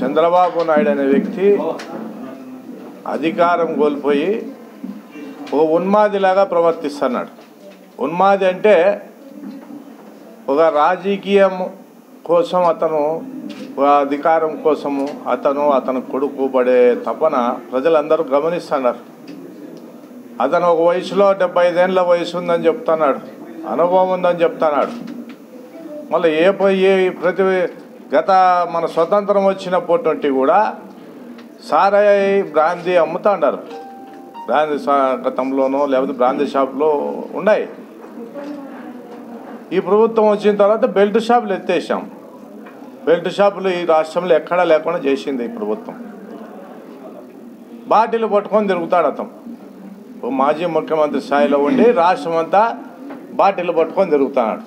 చంద్రబాబు నాయుడు అనే వ్యక్తి అధికారం కోల్పోయి ఓ ఉన్మాదిలాగా ప్రవర్తిస్తున్నాడు. ఉన్మాది అంటే ఒక రాజకీయం కోసం అతను అధికారం కోసము అతను కొడుకు పడే తపన ప్రజలందరూ గమనిస్తున్నారు. అతను ఒక వయసులో 75 ఏళ్ళ వయసు ఉందని చెప్తున్నాడు, అనుభవం ఉందని చెప్తున్నాడు. మళ్ళీ ప్రతి గత మన స్వతంత్రం వచ్చినప్పటి నుండి కూడా సారాయి బ్రాందీ అమ్ముతాండారు. బ్రాందీ గతంలోనో లేకపోతే బ్రాందీ షాపులో ఉన్నాయి. ఈ ప్రభుత్వం వచ్చిన తర్వాత బెల్ట్ షాపులు ఎత్తేసాం. బెల్ట్ షాపులు ఈ రాష్ట్రంలో ఎక్కడా లేకుండా చేసింది ఈ ప్రభుత్వం. బాటిల్ పట్టుకొని తిరుగుతాడు అతను. మాజీ ముఖ్యమంత్రి స్థాయిలో ఉండి రాష్ట్రం అంతా బాటిల్ పట్టుకొని తిరుగుతున్నాడు.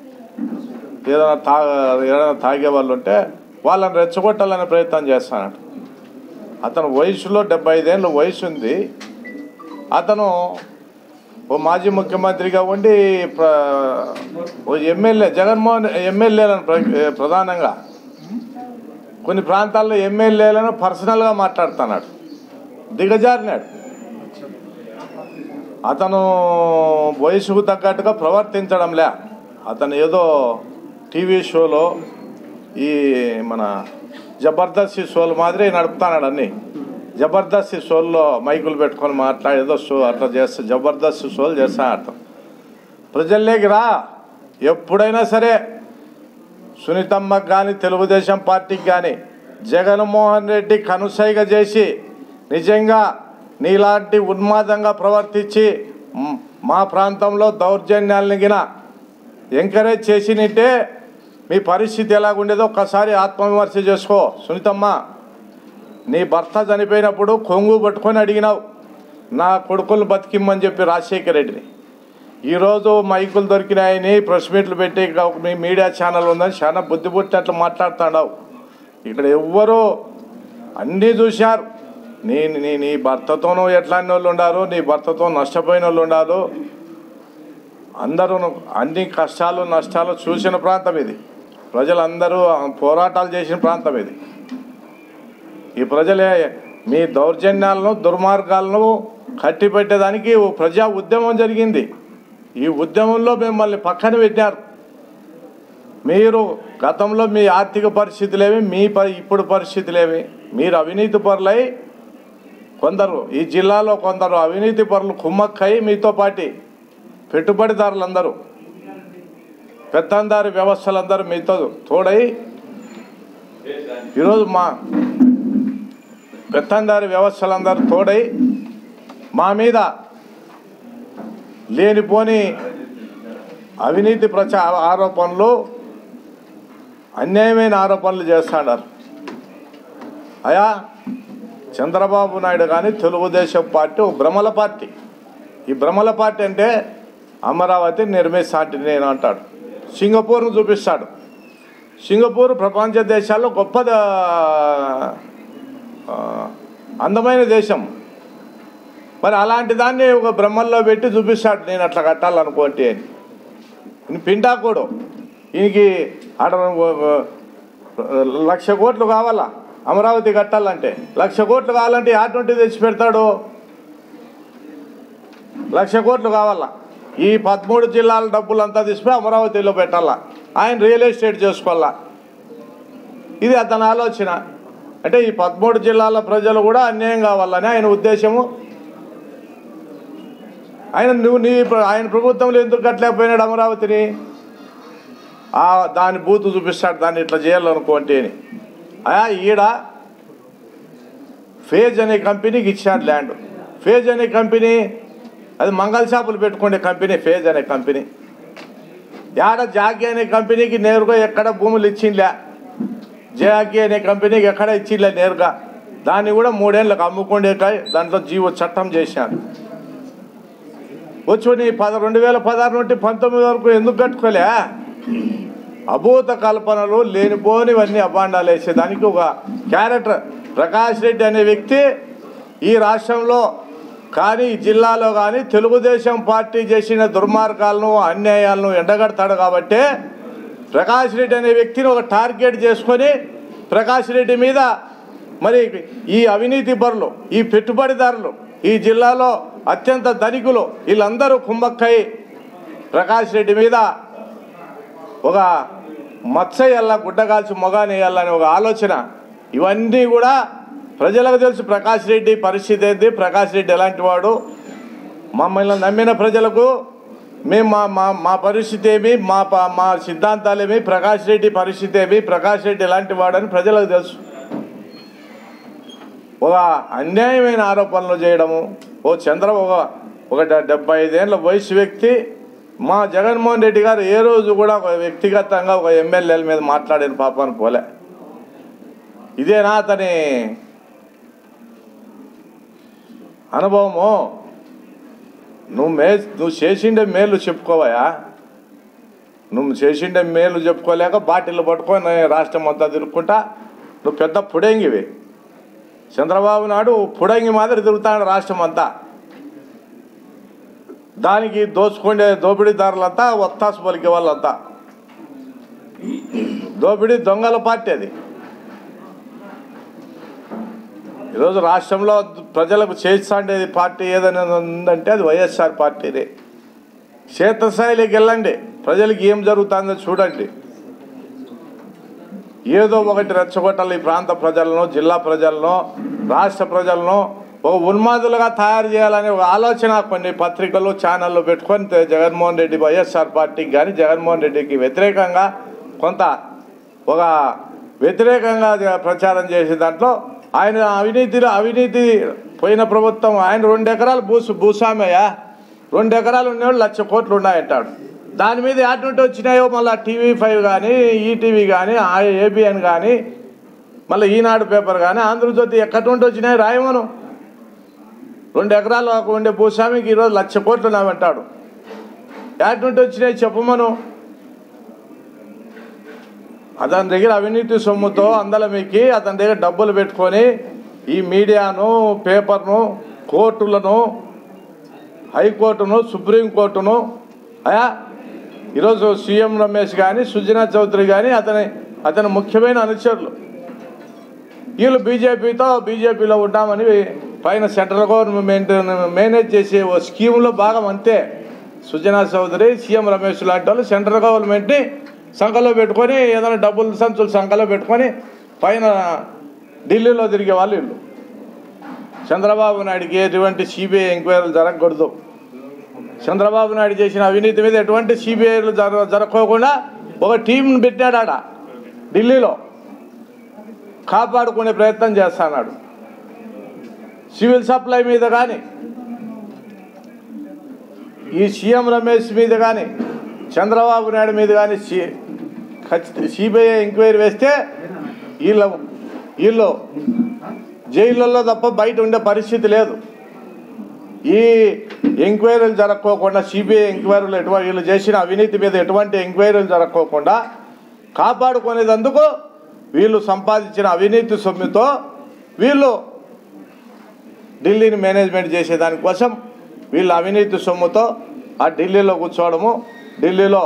ఏదైనా తాగే వాళ్ళు ఉంటే వాళ్ళని రెచ్చగొట్టాలనే ప్రయత్నం చేస్తున్నాడు. అతను వయసులో 75 ఏళ్ళ వయసు ఉంది. అతను ఓ మాజీ ముఖ్యమంత్రిగా ఉండి జగన్మోహన్ ఎమ్మెల్యేలను ప్రధానంగా కొన్ని ప్రాంతాల్లో ఎమ్మెల్యేలను పర్సనల్గా మాట్లాడుతున్నాడు, దిగజారినాడు. అతను వయసుకు తగ్గట్టుగా ప్రవర్తించడంలే. అతను ఏదో టీవీ షోలో ఈ మన జబర్దస్త్ షోలు మాదిరి నడుపుతున్నాడు. అన్నీ జబర్దస్త్ షోల్లో మైకులు పెట్టుకొని మాట్లాడేదో షో అట్లా చేస్తా, జబర్దస్త్ షోలు చేస్తా అర్థం. ప్రజల్లోకి రా. ఎప్పుడైనా సరే సునీతమ్మకు కానీ తెలుగుదేశం పార్టీకి కానీ జగన్మోహన్ రెడ్డి కనుసైగ చేసి నిజంగా నీలాంటి ఉన్మాదంగా ప్రవర్తించి మా ప్రాంతంలో దౌర్జన్యాలను గిన ఎంకరేజ్ చేసినట్టే మీ పరిస్థితి ఎలాగుండేదో ఒక్కసారి ఆత్మవిమర్శ చేసుకో. సునీతమ్మ, నీ భర్త చనిపోయినప్పుడు కొంగు పట్టుకొని అడిగినావు నా కొడుకులు బతికిమ్మని చెప్పి రాజశేఖర రెడ్డిని. ఈరోజు మైకులు దొరికినాయని ప్రెస్ మీట్లు పెట్టి మీ మీడియా ఛానల్ ఉందని చాలా బుద్ధి పుట్టి అట్లా మాట్లాడుతున్నావు. ఇక్కడ ఎవ్వరూ అన్నీ చూశారు. నీ భర్తతోనూ ఎట్లాంటి వాళ్ళు ఉండారు, నీ భర్తతో నష్టపోయిన వాళ్ళు ఉండారు. అందరూ అన్ని కష్టాలు నష్టాలు చూసిన ప్రాంతం ఇది. ప్రజలందరూ పోరాటాలు చేసిన ప్రాంతం ఇది. ఈ ప్రజలే మీ దౌర్జన్యాలను దుర్మార్గాలను కట్టిపెట్టేదానికి ప్రజా ఉద్యమం జరిగింది. ఈ ఉద్యమంలో మిమ్మల్ని పక్కన పెట్టారు. మీరు గతంలో మీ ఆర్థిక పరిస్థితులేవి, ఇప్పుడు పరిస్థితులేవి. మీరు అవినీతి పరులై కొందరు ఈ జిల్లాలో కొందరు అవినీతి పరులు కుమ్మక్కై మీతో పాటి పెట్టుబడిదారులందరూ పెత్తందారి వ్యవస్థలందరూ మీతో తోడై ఈరోజు మా పెత్తందారి వ్యవస్థలందరూ తోడై మా మీద లేనిపోని అవినీతి ఆరోపణలు అన్యాయమైన ఆరోపణలు చేస్తున్నారు. అయా చంద్రబాబు నాయుడు కానీ తెలుగుదేశం పార్టీ ఒక భ్రమల పార్టీ. ఈ భ్రమల పార్టీ అంటే అమరావతి నిర్మిస్తాంటి నేను అంటాడు. సింగపూర్ను చూపిస్తాడు. సింగపూర్ ప్రపంచ దేశాల్లో గొప్ప అందమైన దేశం. మరి అలాంటి దాన్ని ఒక బ్రహ్మల్లో పెట్టి చూపిస్తాడు నేను అట్లా కట్టాలనుకోండి అని. పిండాకోడు ఈయనకి 1,00,000 కోట్లు కావాలా అమరావతి కట్టాలంటే. 1,00,000 కోట్లు కావాలంటే అటువంటి తెచ్చి పెడతాడు. 1,00,000 కోట్లు కావాలా. ఈ 13 జిల్లాల డబ్బులంతా తీసుకుని అమరావతిలో పెట్టాలా. ఆయన రియల్ ఎస్టేట్ చేసుకోవాలా. ఇది అతని ఆలోచన. అంటే ఈ 13 జిల్లాల ప్రజలు కూడా అన్యాయం కావాలని ఆయన ఉద్దేశము. ఆయన ప్రభుత్వంలో ఎందుకు కట్టలేకపోయినాడు అమరావతిని? దాని బూతు చూపిస్తాడు, దాన్ని ఇట్లా చేయాలనుకోండి అని. ఈడ ఫేజ్ అనే కంపెనీకి ఇచ్చాడు ల్యాండ్. ఫేజ్ అనే కంపెనీ అది మంగళ షాపులు పెట్టుకునే కంపెనీ ఫేజ్ అనే కంపెనీ. జాకీ అనే కంపెనీకి నేరుగా ఎక్కడ భూములు ఇచ్చిందిలే. జాకీ అనే కంపెనీకి ఎక్కడ ఇచ్చిందిలే నేరుగా. దాన్ని కూడా 3 ఏళ్ళకి అమ్ముకుండే దాంట్లో జీవో చట్టం చేశారు. వచ్చి 2016 నుండి 19 వరకు ఎందుకు కట్టుకోలే? అభూత కల్పనలు లేనిపోనివన్నీ అబాండాలు వేసేదానికి ఒక క్యారెక్టర్ ప్రకాష్ రెడ్డి అనే వ్యక్తి ఈ రాష్ట్రంలో కానీ ఈ జిల్లాలో కానీ తెలుగుదేశం పార్టీ చేసిన దుర్మార్గాలను అన్యాయాలను ఎండగడతాడు. కాబట్టి ప్రకాష్ రెడ్డి అనే వ్యక్తిని ఒక టార్గెట్ చేసుకొని ప్రకాష్ రెడ్డి మీద మరి ఈ అవినీతి పరులు, ఈ పెట్టుబడిదారులు, ఈ జిల్లాలో అత్యంత ధనికులు వీళ్ళందరూ కుంభక్కై ప్రకాష్ రెడ్డి మీద ఒక మత్స వేయాల, గుడ్డగాల్చి మొగాని వేయాలని ఒక ఆలోచన. ఇవన్నీ కూడా ప్రజలకు తెలుసు ప్రకాష్ రెడ్డి పరిస్థితి ఏంది, ప్రకాష్ రెడ్డి ఎలాంటి వాడు. మమ్మల్ని నమ్మిన ప్రజలకు మేము మా పరిస్థితి ఏమి, మా సిద్ధాంతాలు ఏమి, ప్రకాష్ రెడ్డి పరిస్థితి ఏమి, ప్రకాష్ రెడ్డి ఎలాంటి వాడని ప్రజలకు తెలుసు. ఒక అన్యాయమైన ఆరోపణలు చేయడము, ఒక 75 ఏళ్ళ వయసు వ్యక్తి మా జగన్మోహన్ రెడ్డి గారు ఏ రోజు కూడా ఒక వ్యక్తిగతంగా ఒక ఎమ్మెల్యేల మీద మాట్లాడిన పాపాన్ని పోలే. ఇదేనా అతని అనుభవము? నువ్వు చేసిండే మేలు చెప్పుకోవయా? నువ్వు చేసిండే మేలు చెప్పుకోలేక బాటిల్ పట్టుకొని రాష్ట్రం అంతా తిరుక్కుంటా నువ్వు పెద్ద పుడేంగివి. చంద్రబాబు నాయుడు పుడంగి మాదిరి తిరుగుతాడు రాష్ట్రం అంతా. దానికి దోచుకునే దోపిడీదారులంతా ఒత్తాసు పలికే వాళ్ళంతా. దోపిడీ దొంగల పార్టీ అది. ఈరోజు రాష్ట్రంలో ప్రజలకు చేస్తాండేది పార్టీ ఏదైనా ఉందంటే అది వైఎస్ఆర్ పార్టీనే. క్షేత్రస్థాయిలోకి వెళ్ళండి, ప్రజలకి ఏం జరుగుతుందో చూడండి. ఏదో ఒకటి రెచ్చగొట్టాలి ఈ ప్రాంత ప్రజలను, జిల్లా ప్రజలను, రాష్ట్ర ప్రజలను ఒక ఉన్మాదులుగా తయారు చేయాలనే ఒక ఆలోచన కొన్ని పత్రికలు, ఛానళ్ళు పెట్టుకొని జగన్మోహన్ రెడ్డి వైఎస్ఆర్ పార్టీకి కానీ జగన్మోహన్ రెడ్డికి వ్యతిరేకంగా కొంత ఒక వ్యతిరేకంగా ప్రచారం చేసే దాంట్లో ఆయన అవినీతి పోయిన ప్రభుత్వం ఆయన 2 ఎకరాలు భూస్వామయ్యా, 2 ఎకరాలు ఉండేవాళ్ళు 1,00,000 కోట్లు ఉన్నాయంటాడు. దాని మీద యాటుంటే వచ్చినాయో మళ్ళీ TV5 కానీ, ఈటీవీ కానీ, ఏబిఎన్ కానీ, మళ్ళీ ఈనాడు పేపర్ కానీ, ఆంధ్రజ్యోతి ఎక్కడి వచ్చినాయి రాయమను. 2 ఎకరాలు ఉండే భూస్వామికి ఈరోజు 1,00,000 కోట్లు ఉన్నామంటాడు. యాటుంటే వచ్చినాయి చెప్పమను. అతని దగ్గర అవినీతి సొమ్ముతో అందలమికి అతని దగ్గర డబ్బులు పెట్టుకొని ఈ మీడియాను, పేపర్ను, కోర్టులను, హైకోర్టును, సుప్రీంకోర్టును, ఈరోజు సీఎం రమేష్ కానీ, సుజనా చౌదరి కానీ అతని ముఖ్యమైన అనుచరులు వీళ్ళు బీజేపీలో ఉంటామని పైన సెంట్రల్ గవర్నమెంట్ మేనేజ్ చేసే ఓ స్కీమ్లో భాగం అంతే. సుజనా చౌదరి, సీఎం రమేష్ లాంటి వాళ్ళు సెంట్రల్ గవర్నమెంట్ని సంఖలో పెట్టుకొని ఏదైనా డబ్బులు సంచులు సంఖలో పెట్టుకొని పైన ఢిల్లీలో తిరిగే వాళ్ళు వీళ్ళు. చంద్రబాబు నాయుడికి ఎటువంటి సిబిఐ ఎంక్వైరీలు జరగకూడదు. చంద్రబాబు నాయుడు చేసిన అవినీతి మీద ఎటువంటి సిబిఐలు జరగకోకుండా ఒక టీంను పెట్టాడు ఆడ ఢిల్లీలో, కాపాడుకునే ప్రయత్నం చేస్తున్నాడు. సివిల్ సప్లై మీద కానీ, ఈ సీఎం రమేష్ మీద కానీ, చంద్రబాబు నాయుడు మీద కానీ సిబిఐ ఎంక్వైరీ వేస్తే వీళ్ళు జైళ్ళల్లో తప్ప బయట ఉండే పరిస్థితి లేదు. ఈ ఎంక్వైరీలు జరగకోకుండా, సిబిఐ ఎంక్వైరీలు వీళ్ళు చేసిన అవినీతి మీద ఎటువంటి ఎంక్వైరీలు జరగకోకుండా కాపాడుకునేందుకు వీళ్ళు సంపాదించిన అవినీతి సొమ్ముతో వీళ్ళు ఢిల్లీని మేనేజ్మెంట్ చేసేదానికోసం వీళ్ళు అవినీతి సొమ్ముతో ఆ ఢిల్లీలో కూర్చోవడము, ఢిల్లీలో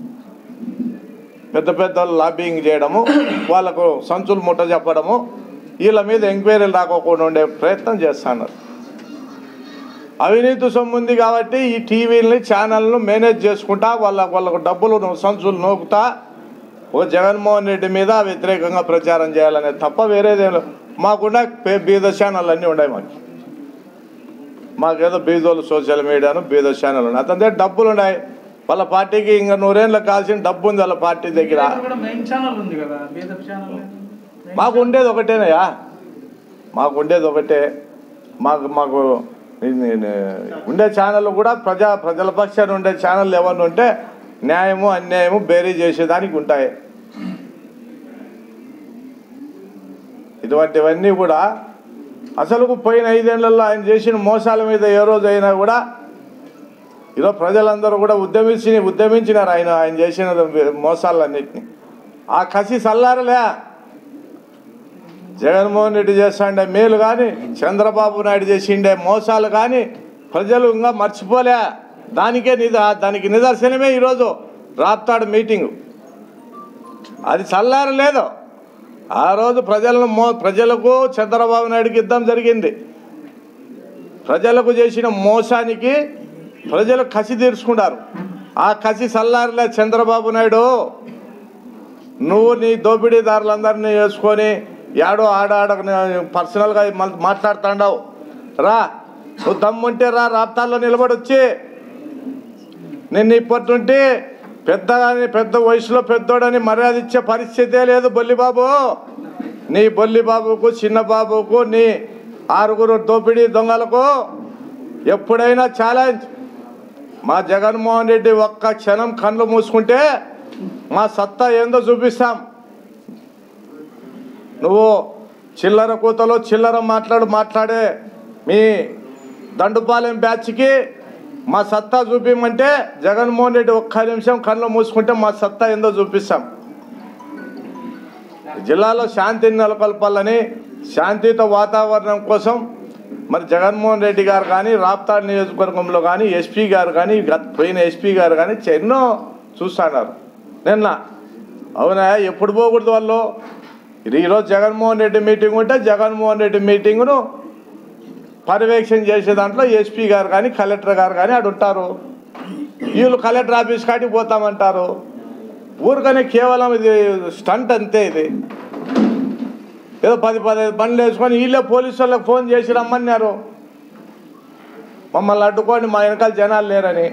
పెద్ద లాబింగ్ చేయడము, వాళ్ళకు సంచులు ముట్ట చెప్పడము, వీళ్ళ మీద ఎంక్వైరీలు రాకోకుండా ఉండే ప్రయత్నం చేస్తున్నారు. అవినీతి సొమ్ము ఉంది కాబట్టి ఈ టీవీలని, ఛానల్ను మేనేజ్ చేసుకుంటా వాళ్ళకు డబ్బులు సంచులు నోకుతా ఒక జగన్మోహన్ రెడ్డి మీద వ్యతిరేకంగా ప్రచారం చేయాలనే తప్ప వేరేదేం లేదు. మాకుండా బీద ఛానల్ అన్నీ ఉన్నాయి. మాకేదో బీదోళ్ళు సోషల్ మీడియాను బీద ఛానల్ ఉన్నాయి. అతని దగ్గర డబ్బులు ఉన్నాయి. వాళ్ళ పార్టీకి ఇంకా 100 ఏళ్ళకి కావాల్సిన డబ్బు ఉంది వాళ్ళ పార్టీ దగ్గర. మాకు ఉండేది ఒకటేనయ్యా, మాకు ఉండేది ఒకటే. మాకు ఉండే ఛానల్ కూడా ప్రజల పక్షాన్ని ఉండే ఛానల్ ఏమన్నా ఉంటే న్యాయము అన్యాయము బేరీ చేసేదానికి ఉంటాయి. ఇటువంటివన్నీ కూడా అసలు పోయిన 5 ఏళ్లలో ఆయన చేసిన మోసాల మీద ఏ రోజు అయినా కూడా ఈరోజు ప్రజలందరూ కూడా ఉద్యమించినారు ఆయన చేసిన మోసాలన్నింటినీ. ఆ కసి చల్లారలే. జగన్మోహన్ రెడ్డి చేస్తుండే మేలు కానీ, చంద్రబాబు నాయుడు చేసిండే మోసాలు కానీ ప్రజలు ఇంకా మర్చిపోలే. దానికి నిదర్శనమే ఈరోజు రాప్తాడు మీటింగు. అది చల్లారలేదు. ఆ రోజు ప్రజలకు చంద్రబాబు నాయుడుకి యుద్ధం జరిగింది. ప్రజలకు చేసిన మోసానికి ప్రజలు కసి తీర్చుకున్నారు. ఆ కసి సల్లారిలే చంద్రబాబు నాయుడు. నువ్వు నీ దోపిడీదారులందరినీ వేసుకొని యాడో ఆడ పర్సనల్గా మాట్లాడుతాండావు. రా, నువ్వు దమ్ముంటే రా, రాప్తాల్లో నిలబడొచ్చి నిన్ను ఇప్పటి నుండి పెద్ద వయసులో పెద్దోడని మర్యాద ఇచ్చే పరిస్థితే లేదు బొల్లిబాబు. నీ బొల్లిబాబుకు, చిన్నబాబుకు, నీ 6 దోపిడీ దొంగలకు ఎప్పుడైనా ఛాలెంజ్. మా జగన్మోహన్ రెడ్డి ఒక్క క్షణం కళ్ళు మూసుకుంటే మా సత్తా ఏందో చూపిస్తాం. నువ్వు చిల్లర కూతలో చిల్లర మాట్లాడే మీ దండుపాలెం బ్యాచ్కి మా సత్తా చూపించమంటే జగన్మోహన్ రెడ్డి ఒక్క నిమిషం కళ్ళు మూసుకుంటే మా సత్తా ఏందో చూపిస్తాం. జిల్లాలో శాంతిని నెలకొల్పాలని, శాంతియుత వాతావరణం కోసం మరి జగన్మోహన్ రెడ్డి గారు కానీ, రాప్తాడు నియోజకవర్గంలో కానీ ఎస్పీ గారు కానీ, పోయిన ఎస్పీ గారు కానీ ఎన్నో చూస్తున్నారు. నిన్న అవునా, ఎప్పుడు పోకూడదు వాళ్ళు. ఈరోజు జగన్మోహన్ రెడ్డి మీటింగ్ ఉంటే జగన్మోహన్ రెడ్డి మీటింగును పర్యవేక్షణ చేసే దాంట్లో ఎస్పీ గారు కానీ, కలెక్టర్ గారు కానీ అటు ఉంటారు. వీళ్ళు కలెక్టర్ ఆఫీస్ కాటికి పోతామంటారు. ఊరికనే కేవలం ఇది స్టంట్ అంతే. ఇది ఏదో 10-15 బండ్లు వేసుకొని వీళ్ళే పోలీసు వాళ్ళకి ఫోన్ చేసి రమ్మన్నారు. మమ్మల్ని అడ్డుకోండి, మా వెనకాల జనాలు లేరని.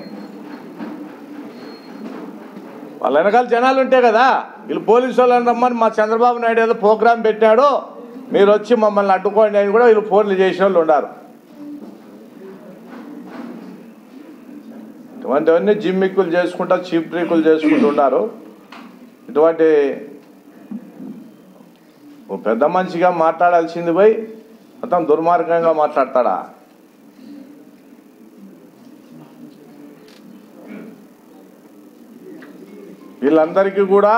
వాళ్ళ వెనకాల జనాలు ఉంటే కదా వీళ్ళు పోలీసు వాళ్ళని రమ్మని. మా చంద్రబాబు నాయుడు ఏదో ప్రోగ్రాం పెట్టాడు, మీరు వచ్చి మమ్మల్ని అడ్డుకోండి అని కూడా వీళ్ళు ఫోన్లు చేసిన వాళ్ళు ఉన్నారు. ఇటువంటివన్నీ జిమ్మిక్కులు చేసుకుంటా, చీప్ ట్రిక్కులు చేసుకుంటూ ఉన్నారు. ఇటువంటి పెద్ద మనిషిగా మాట్లాడాల్సింది పోయి మొత్తం దుర్మార్గంగా మాట్లాడతాడా? వీళ్ళందరికీ కూడా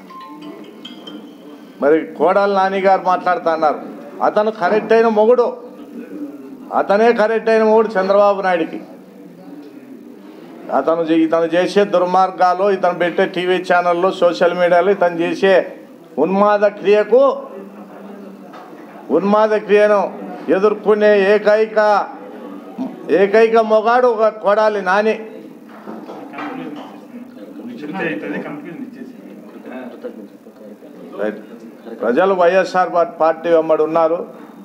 మరి కోడల నాని గారు మాట్లాడుతున్నారు. అతను కరెక్ట్ అయిన మొగుడు, అతనే కరెక్ట్ అయిన మొగుడు చంద్రబాబు నాయుడికి. ఇతను చేసే దుర్మార్గాలు, ఇతను పెట్టే టీవీ ఛానల్లో, సోషల్ మీడియాలో ఇతను చేసే ఉన్మాద క్రియను ఎదుర్కొనే ఏకైక మొగాడు ఒక కొడాలి నాని. ప్రజలు వైఎస్ఆర్ పార్టీ వెంబడి ఉన్నారు.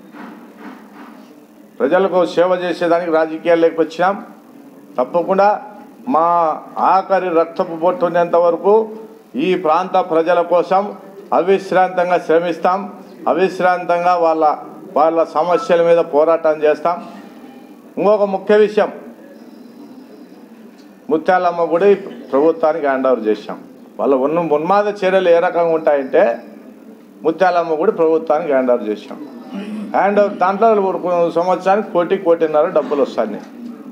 ప్రజలకు సేవ చేసేదానికి రాజకీయాల్లోకి వచ్చినాం. తప్పకుండా మా ఆఖరి రక్తపు బొట్టున్నంత వరకు ఈ ప్రాంత ప్రజల కోసం అవిశ్రాంతంగా శ్రమిస్తాం. అవిశ్రాంతంగా వాళ్ళ సమస్యల మీద పోరాటం చేస్తాం. ఇంకొక ముఖ్య విషయం, ముత్యాలమ్మ గుడి ప్రభుత్వానికి హ్యాండ్ ఓవర్ చేశాం. వాళ్ళ ఉన్మాద చర్యలు ఏ రకంగా ఉంటాయంటే ముత్యాలమ్మ గుడి ప్రభుత్వానికి హ్యాండ్ ఓవర్ చేశాం. హ్యాండ్ ఓవర్ దాంట్లో సంవత్సరానికి 1.5 డబ్బులు వస్తాయి.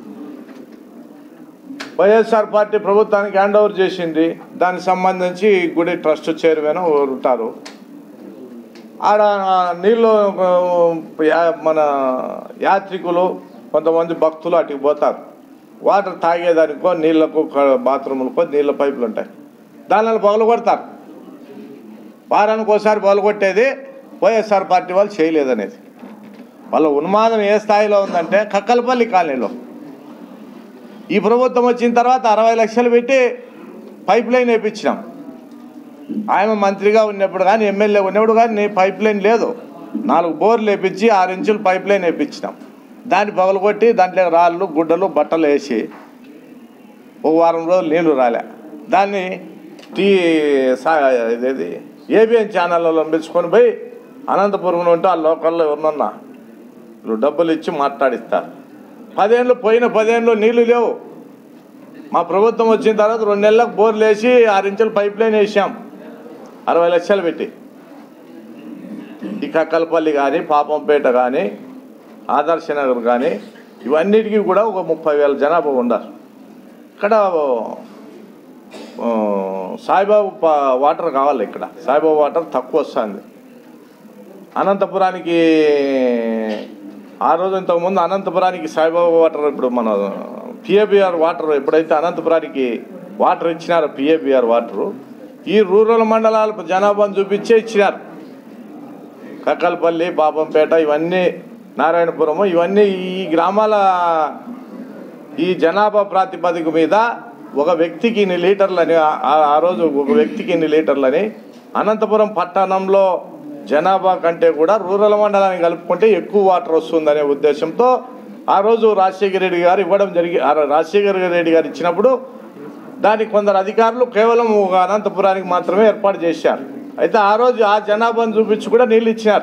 వైఎస్ఆర్ పార్టీ ప్రభుత్వానికి హ్యాండ్ ఓవర్ చేసింది. దానికి సంబంధించి గుడి ట్రస్ట్ చైర్మన్ ఉంటారు. ఆడ నీళ్ళు మన యాత్రికులు కొంతమంది భక్తులు అటుకు పోతారు. వాటర్ తాగేదానికో, నీళ్లకు, బాత్రూములకో నీళ్ళ పైపులు ఉంటాయి. దానిలో పగలు కొడతారు. వారానికి ఒకసారి పగలు కొట్టేది వైఎస్ఆర్ పార్టీ వాళ్ళు చేయలేదనేది. వాళ్ళ ఉన్మాదం ఏ స్థాయిలో ఉందంటే కక్కలపల్లి కాలనీలో ఈ ప్రభుత్వం వచ్చిన తర్వాత 60 లక్షలు పెట్టి పైప్ లైన్ వేయించినాం. ఆయన మంత్రిగా ఉన్నప్పుడు కానీ, ఎమ్మెల్యే ఉన్నప్పుడు కానీ పైప్ లైన్ లేదు. 4 బోర్లు వేయించి 6 ఇంచులు పైప్ లైన్ వేయించినాం. దాన్ని పగలగొట్టి దాంట్లో రాళ్ళు, గుడ్డలు, బట్టలు వేసి 1 వారం రోజులు నీళ్లు రాలే. దాన్ని ఇదేది ఏబిఎన్ ఛానళ్ళలో పిలుచుకొని పోయి అనంతపురం ఉంటే ఆ లోకల్లో ఎవరినన్నా డబ్బులు ఇచ్చి మాట్లాడిస్తారు. 10 ఏళ్ళు పోయిన 10 ఏళ్ళు నీళ్లు లేవు. మా ప్రభుత్వం వచ్చిన తర్వాత 2 నెలలకు బోర్లు వేసి 6 ఇంచులు పైప్ లైన్ వేసాం 60 లక్షలు పెట్టి. ఈ కక్కలపల్లి కానీ, పాపంపేట కానీ, ఆదర్శ నగర్ కానీ ఇవన్నిటికీ కూడా ఒక 30,000 జనాభా ఉన్నారు. ఇక్కడ సాయిబాబా వాటర్ కావాలి. ఇక్కడ సాయిబాబా వాటర్ తక్కువ వస్తుంది. అనంతపురానికి ఆ రోజు ఇంతకుముందు అనంతపురానికి సాయిబాబా వాటర్, ఇప్పుడు మన పిఏబిఆర్ వాటర్ ఎప్పుడైతే అనంతపురానికి వాటర్ ఇచ్చినారో పిఏబిఆర్ వాటరు, ఈ రూరల్ మండలాల జనాభాను చూపించే ఇచ్చినారు. కక్కలపల్లి, పాపంపేట, ఇవన్నీ నారాయణపురము, ఇవన్నీ ఈ గ్రామాల ఈ జనాభా ప్రాతిపదిక మీద ఒక వ్యక్తికి ఇన్ని లీటర్లని, ఆ రోజు ఒక వ్యక్తికి ఇన్ని లీటర్లని, అనంతపురం పట్టణంలో జనాభా కంటే కూడా రూరల్ మండలాన్ని కలుపుకుంటే ఎక్కువ వాటర్ వస్తుందనే ఉద్దేశంతో ఆ రోజు రాజశేఖర రెడ్డి గారు ఇవ్వడం రాజశేఖర రెడ్డి గారు ఇచ్చినప్పుడు దానికి కొందరు అధికారులు కేవలం ఒక అనంతపురానికి మాత్రమే ఏర్పాటు చేశారు. అయితే ఆ రోజు ఆ జనాభాను చూపించి కూడా నీళ్ళు ఇచ్చినారు.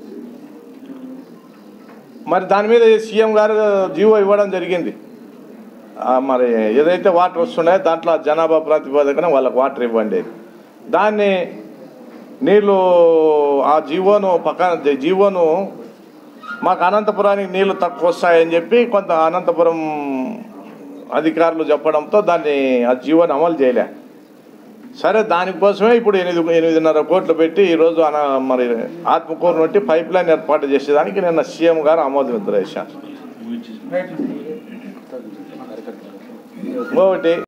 మరి దాని మీద సీఎం గారు జీవో ఇవ్వడం జరిగింది. మరి ఏదైతే వాటర్ వస్తున్నాయో దాంట్లో జనాభా ప్రాతిపదికన వాళ్ళకి వాటర్ ఇవ్వండి. దాన్ని నీళ్ళు ఆ జీవోను మాకు అనంతపురానికి నీళ్లు తక్కువ వస్తాయని చెప్పి కొంత అనంతపురం అధికారులు చెప్పడంతో దాన్ని ఆ జీవోని అమలు చేయలే. సరే, దానికోసమే ఇప్పుడు 8.5 కోట్లు పెట్టి ఈరోజు మరి ఆత్మకూరు నుండి పైప్ లైన్ ఏర్పాటు చేసేదానికి నిన్న సీఎం గారు ఆమోదముద్ర వేశారు. ఇంకొకటి